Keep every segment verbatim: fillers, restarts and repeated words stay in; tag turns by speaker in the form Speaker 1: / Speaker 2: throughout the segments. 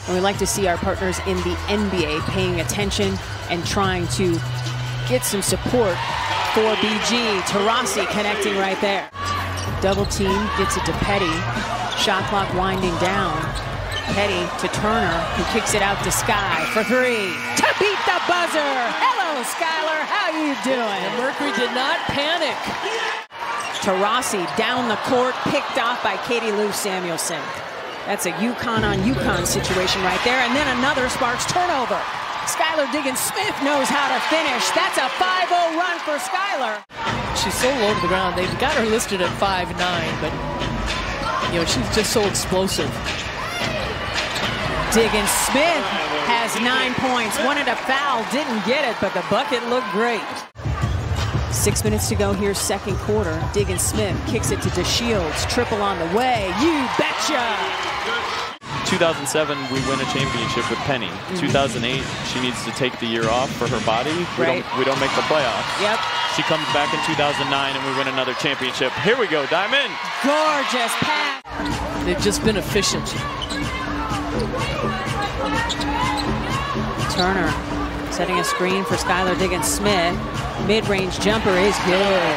Speaker 1: And we like to see our partners in the N B A paying attention and trying to get some support for B G. Taurasi connecting right there. Double team, gets it to Petty. Shot clock winding down. Petty to Turner, who kicks it out to Sky for three. To beat the buzzer! Hello, Skylar, how you doing?
Speaker 2: And Mercury did not panic.
Speaker 1: Taurasi down the court, picked off by Katie Lou Samuelson. That's a UConn on UConn situation right there. And then another Sparks turnover. Skylar Diggins-Smith knows how to finish. That's a five oh run for Skylar.
Speaker 2: She's so low to the ground. They've got her listed at five nine, but you know, she's just so explosive.
Speaker 1: Diggins-Smith has nine points. Wanted a foul, didn't get it, but the bucket looked great. Six minutes to go here, second quarter. Diggins-Smith kicks it to DeShields. Triple on the way. You betcha!
Speaker 3: two thousand seven, we win a championship with Penny. Mm-hmm. two thousand eight, she needs to take the year off for her body. We,
Speaker 1: right.
Speaker 3: don't, we don't make the playoffs.
Speaker 1: Yep.
Speaker 3: She comes back in two thousand nine and we win another championship. Here we go, Diamond.
Speaker 1: Gorgeous pass.
Speaker 2: They've just been efficient.
Speaker 1: Turner setting a screen for Skylar Diggins-Smith. Mid-range jumper is good.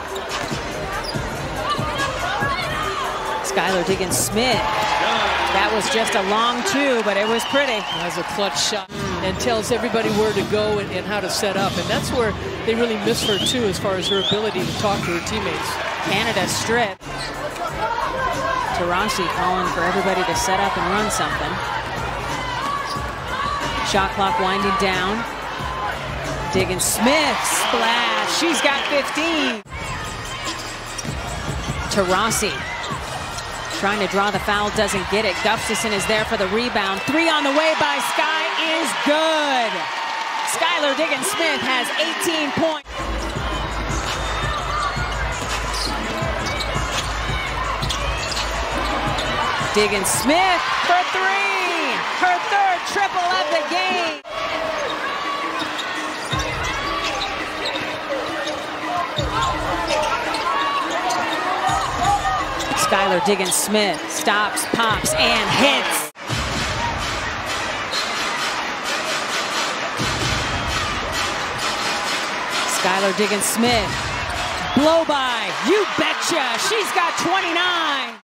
Speaker 1: Skylar Diggins-Smith. That was just a long two, but it was pretty.
Speaker 2: Has a clutch shot and tells everybody where to go and, and how to set up. And that's where they really miss her too, as far as her ability to talk to her teammates.
Speaker 1: Canada strip. Taurasi calling for everybody to set up and run something. Shot clock winding down. Diggins-Smith, splash. She's got fifteen. Taurasi trying to draw the foul, doesn't get it. Gustafson is there for the rebound. Three on the way by Sky is good. Skylar Diggins-Smith has eighteen points. Diggins-Smith for three. Her third triple of the game. Skylar Diggins-Smith stops, pops, and hits. Skylar Diggins-Smith, blow by, you betcha, she's got twenty-nine.